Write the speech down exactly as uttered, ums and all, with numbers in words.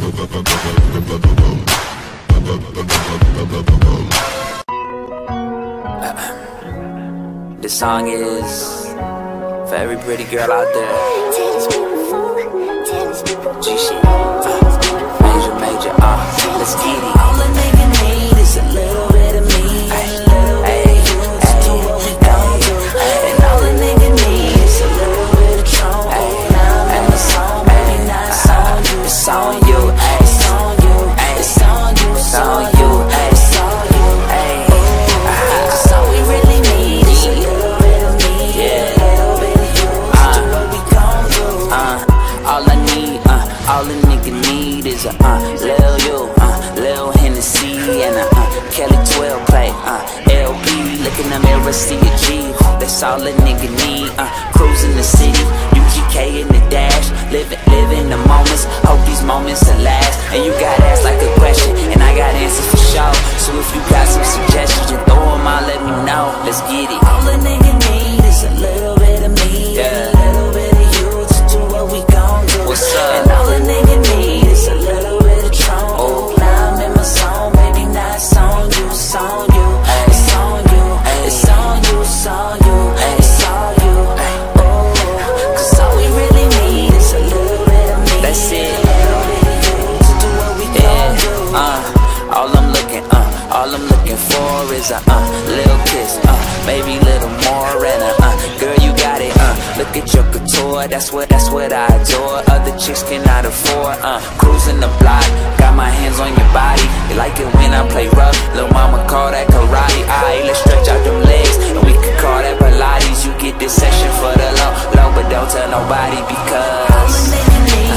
This song is for every pretty girl out there. G shit. Uh, major, major, uh, let's get it. All a nigga need is a little bit of me. Ay, ay, ay, to what we gon' do. And all a nigga need is a little bit of Tron. Now I'm in the song, baby, now it's on you. It's on you, it's on you, it's on you, it's on you, it's on you, ay. Cause all we really need is a little bit of me, yeah, a little bit of you. To what we gon' do. Uh, all I need, uh, all a nigga need is a uh, lil' you, uh, lil' Hennessy and a uh, Kelly twelve play, uh, L P, look in the mirror, see a G. That's all a nigga need, uh, cruising the city, U G K in the dash, living, living the moments, hope these moments will last. And you got asked like a question, and I got answers for sure. So if you got some suggestions, just throw them out, let me know. Let's get it. All a nigga need is a little bit of me, yeah, a little bit of you to do what we gon' do. What's up? And all a nigga need is a little bit of Tron. Oh, now I'm in my zone, baby, now it's on you, it's on you, ay. It's on you, ay. It's on you, it's on you, ay. It's on you, ay. Oh, cause all we really need is a little bit of me. That's it. A little bit of you to do what we gon' do. Uh, all I'm looking, uh, all I'm looking for is a uh, little kiss, uh, maybe little more, and a uh, girl, you got it, uh, look at your couture, that's what, that's what I adore. Other chicks cannot afford, uh, cruising the block, got my hands on your body. You like it when I play rough, little mama call that karate. Aight, let's stretch out them legs, and we can call that Pilates. You get this session for the low, low, but don't tell nobody because all a nigga need